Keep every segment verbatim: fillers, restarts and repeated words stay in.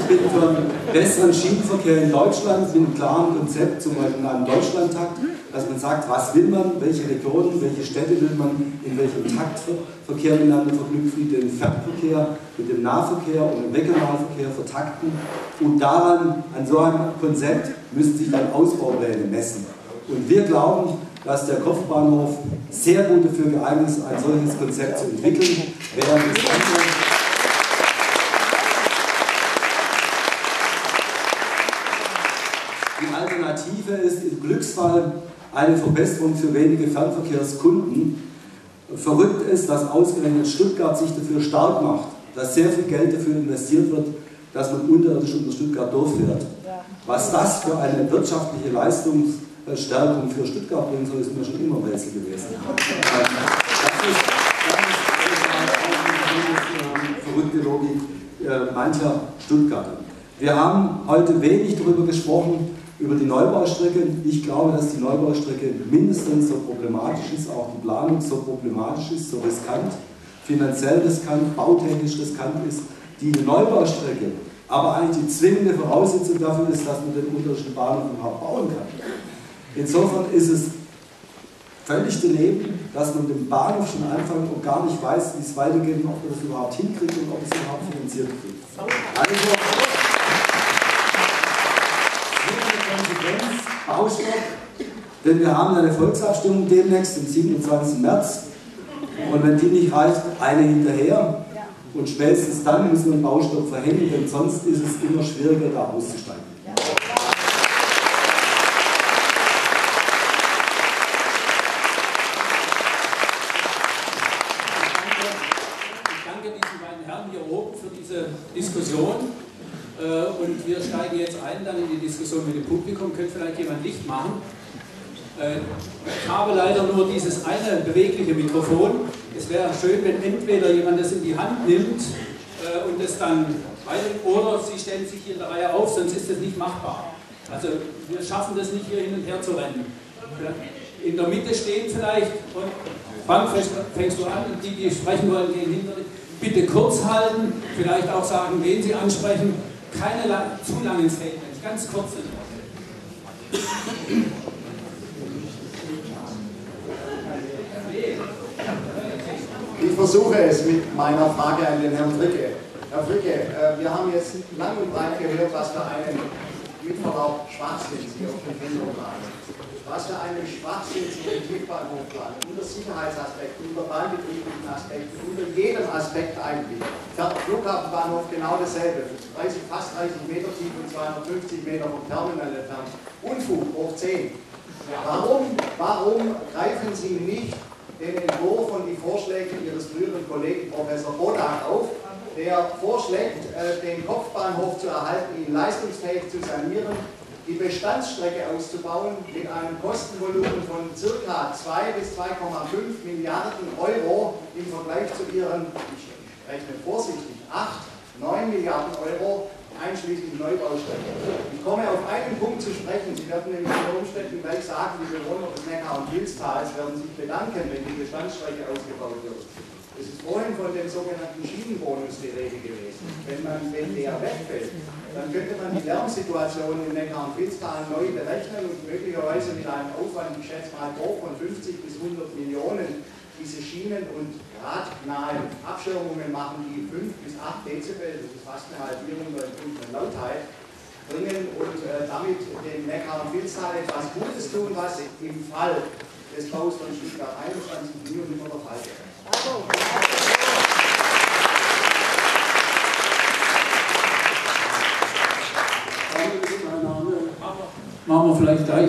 bin für einen besseren Schienenverkehr in Deutschland mit einem klaren Konzept, zum Beispiel in einem Deutschlandtakt, dass man sagt, was will man, welche Regionen, welche Städte will man in welchem Taktverkehr miteinander verknüpfen, den Fernverkehr mit dem Nahverkehr und dem Regionalverkehr vertakten. Und daran, an so einem Konzept, müssen sich dann Ausbaupläne messen. Und wir glauben, dass der Kopfbahnhof sehr gut dafür geeignet ist, ein solches Konzept zu entwickeln, während das andere die Alternative ist im Glücksfall eine Verbesserung für wenige Fernverkehrskunden. Verrückt ist, dass ausgerechnet Stuttgart sich dafür stark macht, dass sehr viel Geld dafür investiert wird, dass man unterirdisch unter Stuttgart durchfährt. Was das für eine wirtschaftliche Leistungsstärkung für Stuttgart bringen soll, ist mir schon immer Rätsel gewesen. Das ist, das ist verrückte Logik äh, mancher Stuttgarter. Wir haben heute wenig darüber gesprochen, über die Neubaustrecke. Ich glaube, dass die Neubaustrecke mindestens so problematisch ist, auch die Planung so problematisch ist, so riskant, finanziell riskant, bautechnisch riskant ist. Die Neubaustrecke aber eigentlich die zwingende Voraussetzung dafür ist, dass man den unterirdischen Bahnhof überhaupt bauen kann. Insofern ist es völlig daneben, dass man den Bahnhof schon anfangen und gar nicht weiß, wie es weitergeht, ob man das überhaupt hinkriegt und ob es überhaupt finanziert kriegt. Also, Konsequenz, Baustopp, denn wir haben eine Volksabstimmung demnächst, am siebenundzwanzigsten März, und wenn die nicht reicht, eine hinterher, und spätestens dann müssen wir einen Baustopp verhängen, denn sonst ist es immer schwieriger, da auszusteigen. Ich danke diesen beiden Herren hier oben für diese Diskussion. Und wir steigen jetzt ein dann in die Diskussion mit dem Publikum. Könnte vielleicht jemand Licht machen? Ich habe leider nur dieses eine bewegliche Mikrofon. Es wäre schön, wenn entweder jemand das in die Hand nimmt und es dann weiter, oder Sie stellen sich hier in der Reihe auf, sonst ist das nicht machbar. Also wir schaffen das nicht, hier hin und her zu rennen. In der Mitte stehen vielleicht, und Frank, fängst du an, und die, die sprechen wollen, gehen hinter. Bitte kurz halten, vielleicht auch sagen, wen Sie ansprechen. Keine lang, zu langen Statements, ganz kurze. Ich versuche es mit meiner Frage an den Herrn Fricke. Herr Fricke, äh, wir haben jetzt lang und breit gehört, was für einen, mit Verlaub, Schwachsinn Sie auf den Finger tragen. Was für einen Schwachsinn Sie den Tiefbahnhof planen, unter Sicherheitsaspekten, unter bahnbetrieblichen Aspekten, unter jedem Aspekt eigentlich. Der Flughafenbahnhof genau dasselbe, dreißig, fast dreißig Meter tief und zweihundertfünfzig Meter vom Terminal entfernt. Unfug, hoch zehn. Warum, warum greifen Sie nicht den Entwurf und die Vorschläge Ihres früheren Kollegen Professor Bodak auf, der vorschlägt, den Kopfbahnhof zu erhalten, ihn leistungsfähig zu sanieren, die Bestandsstrecke auszubauen mit einem Kostenvolumen von ca. zwei bis zwei Komma fünf Milliarden Euro im Vergleich zu Ihren, ich rechne vorsichtig, acht, neun Milliarden Euro einschließlich Neubaustrecke. Ich komme auf einen Punkt zu sprechen. Sie werden nämlich unter Umständen gleich sagen, die Bewohner des Neckar- und Vilstals werden sich bedanken, wenn die Bestandsstrecke ausgebaut wird. Es ist vorhin von dem sogenannten Schienenbonus die Rede gewesen. Wenn, man, wenn der wegfällt, dann könnte man die Lärmsituation in Neckar- und Vilstal neu berechnen und möglicherweise mit einem Aufwand, ich schätze mal grob, von fünfzig bis hundert Millionen diese Schienen- und radnahen Abschirmungen machen, die fünf bis acht Dezibel, das ist fast eine Halbierung der empfundenen Lautheit, bringen und äh, damit dem Neckar- und Vilstal etwas Gutes tun, was im Fall des Baus von Stuttgart einundzwanzig nie und nimmer der Fall wäre. Machen wir vielleicht gleich.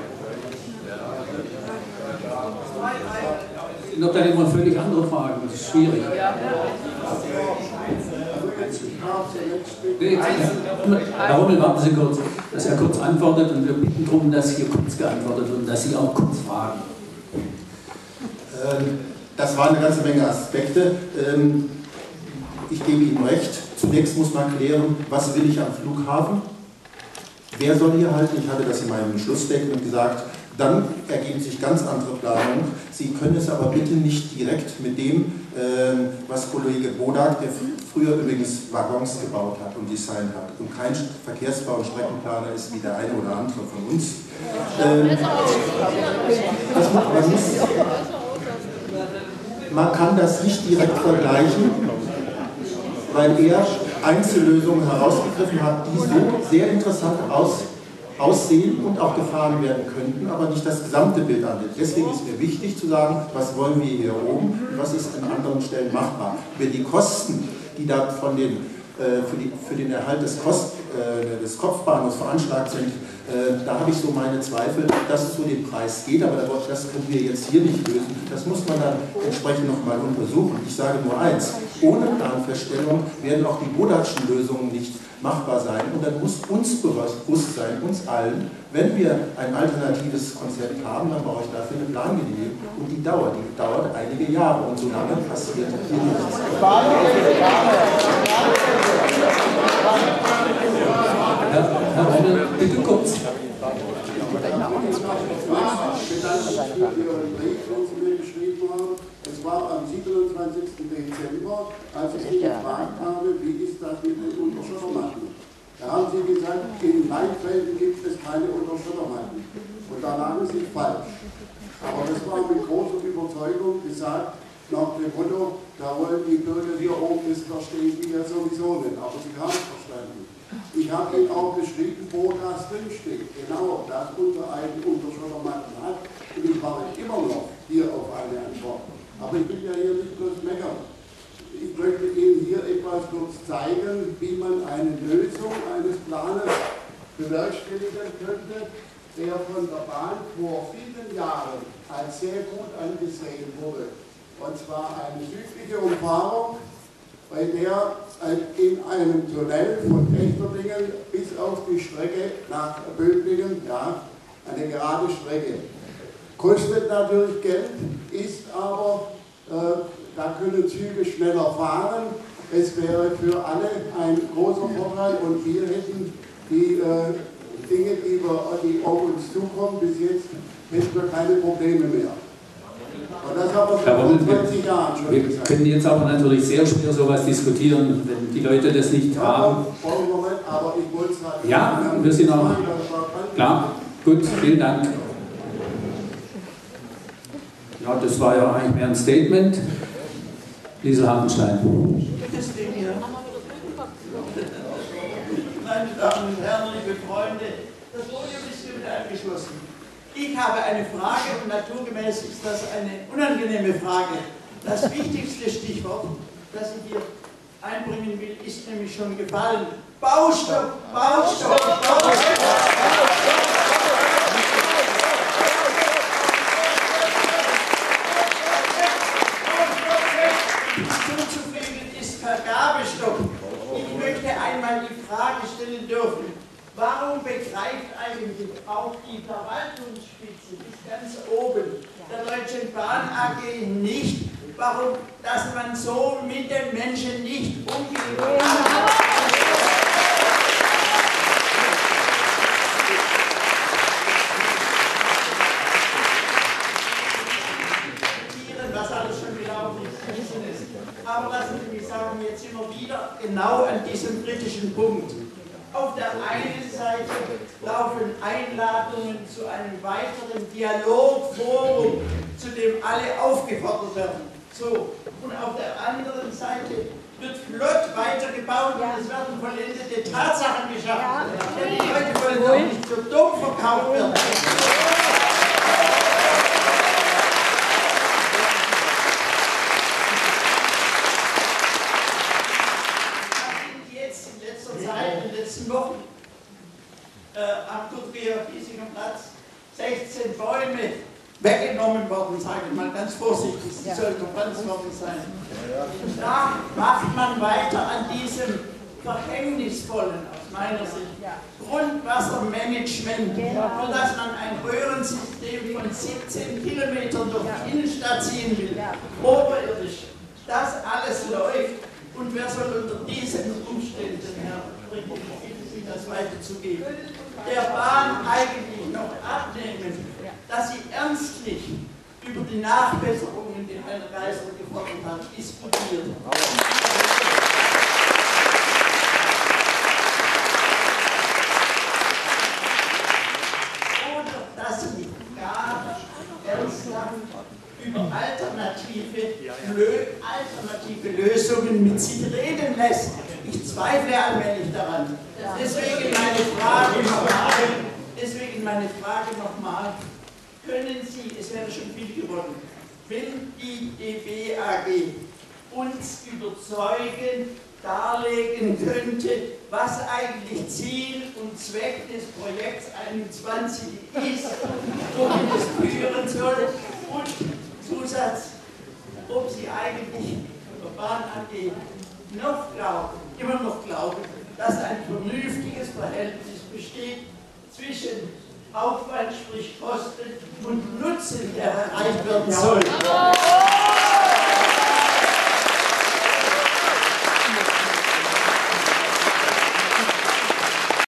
Das sind doch dann immer völlig andere Fragen, das ist schwierig. Nee, Herr Rommel, warten Sie kurz, dass er kurz antwortet, und wir bitten darum, dass hier kurz geantwortet wird und dass Sie auch kurz fragen. Das waren eine ganze Menge Aspekte. Ich gebe Ihnen recht. Zunächst muss man klären, was will ich am Flughafen? Wer soll hier halten? Ich hatte das in meinem Schlussstatement gesagt. Dann ergeben sich ganz andere Planungen. Sie können es aber bitte nicht direkt mit dem ähm, was Kollege Bodak, der früher übrigens Waggons gebaut hat und designt hat und kein Verkehrsbau- und Streckenplaner ist wie der eine oder andere von uns. Ähm, das macht man nicht. Man kann das nicht direkt vergleichen, weil er Einzellösungen herausgegriffen hat, die so sehr interessant aus, aussehen und auch gefahren werden könnten, aber nicht das gesamte Bild anlegt. Deswegen ist mir wichtig zu sagen, was wollen wir hier oben und was ist an anderen Stellen machbar. Über die Kosten, die da von den, äh, für, die, für den Erhalt des, Kost, äh, des Kopfbahnhofs veranschlagt sind, äh, da habe ich so meine Zweifel, dass es so den Preis geht, aber das können wir jetzt hier nicht lösen. Das muss man dann entsprechend nochmal untersuchen. Ich sage nur eins, ohne Planfeststellung werden auch die Bodakschen Lösungen nicht machbar sein und dann muss uns bewusst sein, uns allen, wenn wir ein alternatives Konzept haben, dann brauche ich dafür eine Plangenehmigung und die dauert, die dauert einige Jahre und so lange passiert hier nichts. Herr, Herr Reiner, bitte kurz. Ich bedanke mich für Ihren Brief, den Sie mir geschrieben haben. Es war am siebenundzwanzigsten Dezember, als ich Sie gefragt habe, wie ist das mit den Unterschottermatten? Da haben Sie gesagt, in Leinfelden gibt es keine Unterschottermatten. Und da lagen Sie falsch. Aber das war mit großer Überzeugung gesagt, nach dem Motto, da wollen die Bürger hier oben, das verstehen die ja sowieso nicht. Aber Sie haben es verstanden. Ich habe Ihnen auch geschrieben, wo das drinsteht. Genau, dass unser eigen Unterschottermatten hat. Und ich warte immer noch hier auf eine Antwort. Aber ich will ja hier nicht bloß meckern. Ich möchte Ihnen hier etwas kurz zeigen, wie man eine Lösung eines Planes bewerkstelligen könnte, der von der Bahn vor vielen Jahren als sehr gut angesehen wurde. Und zwar eine südliche Umfahrung, bei der in einem Tunnel von Echterdingen bis auf die Strecke nach Böblingen, ja, eine gerade Strecke. Kostet natürlich Geld, ist aber, äh, da können Züge schneller fahren. Es wäre für alle ein großer Vorteil und wir hätten die äh, Dinge, die, wir, die auf uns zukommen, bis jetzt hätten wir keine Probleme mehr. Und das haben wir vor zwanzig Jahren schon wir gesagt. Wir können jetzt aber natürlich sehr schwer sowas diskutieren, wenn die Leute das nicht ja, haben. Moment, aber ich wollte es halt. Ja, wir sind auch. Klar, gut, vielen Dank. Ja, das war ja eigentlich mehr ein Statement. Liesel Hartenstein. Meine Damen und Herren, liebe Freunde, das Podium ist hiermit angeschlossen. Ich habe eine Frage und naturgemäß ist das eine unangenehme Frage. Das wichtigste Stichwort, das ich hier einbringen will, ist nämlich schon gefallen. Baustopp, Baustopp, Baustopp! Zuzufrieden ist Vergabestopp. Ich möchte einmal die Frage stellen dürfen, warum begreift eigentlich auch die Verwaltungsspitze bis ganz oben der Deutschen Bahn A G nicht, warum, dass man so mit den Menschen nicht umgehen kann? Was alles schon gelaufen ist. Aber lassen Sie mich sagen, jetzt sind wir wieder genau an diesem kritischen Punkt. Auf der einen Seite laufen Einladungen zu einem weiteren Dialogforum, zu dem alle aufgefordert werden. So. Und auf der anderen Seite wird flott weitergebaut und es werden vollendete Tatsachen geschaffen. Denn die Leute wollen auch nicht für dumm verkauft werden. Wochen äh, am Kutria-Giesinger Platz sechzehn Bäume weggenommen worden, sage ich mal ganz vorsichtig, sie sollen gepflanzt worden sein. Da macht man weiter an diesem verhängnisvollen, aus meiner Sicht, Grundwassermanagement, für das man ein Röhrensystem von siebzehn Kilometern durch die Innenstadt ziehen will, oberirdisch. Das alles läuft und wer soll unter diesen Umständen, Herr Brickhoff, das weiterzugeben, der Bahn eigentlich noch abnehmen, dass sie ernstlich über die Nachbesserungen, die Herrn Geisler gefordert hat, diskutiert. Oder dass sie gar ernsthaft über alternative, Lö alternative Lösungen mit sich reden lässt. Ich zweifle allmählich daran. Deswegen meine Frage nochmal, deswegen meine Frage nochmal, können Sie, es wäre schon viel geworden, wenn die D B A G uns überzeugen, darlegen könnte, was eigentlich Ziel und Zweck des Projekts einundzwanzig ist, wohin es führen soll und Zusatz, ob Sie eigentlich Verfahren angeht, noch glauben, immer noch glauben, dass ein vernünftiges Verhältnis besteht zwischen Aufwand, sprich Kosten und Nutzen, der erreicht werden soll.